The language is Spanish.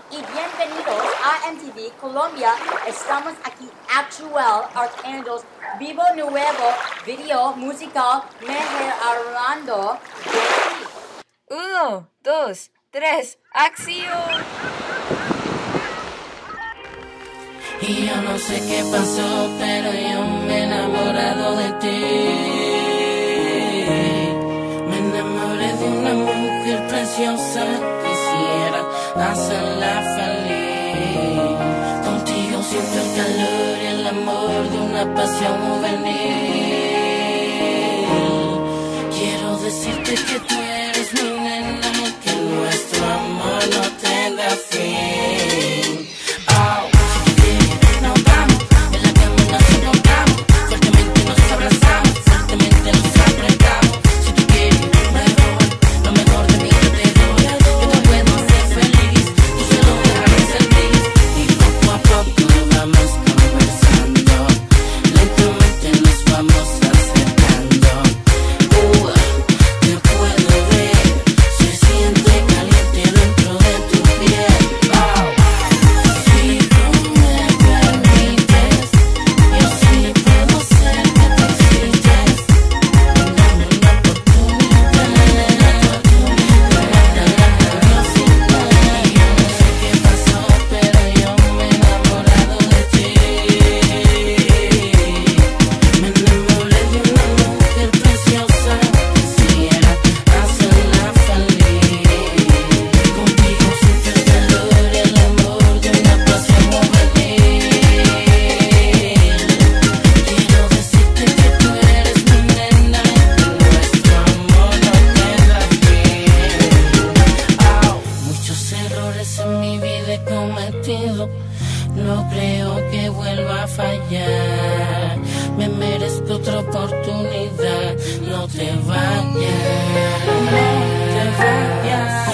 y bienvenidos a MTV Colombia. Estamos aquí actual, Arcángeles, vivo nuevo video musical mejorando de ti. 1, 2, 3, acción. Y yo no sé qué pasó, pero yo me he enamorado de ti. Me enamoré de una mujer preciosa, quisiera hacerla feliz. Contigo siento el calor y el amor de una pasión juvenil. Quiero decirte que tú eres mi nena, que nuestro amor no tenga fin. No creo que vuelva a fallar. Me merezco otra oportunidad. No te vayas, no te vayas.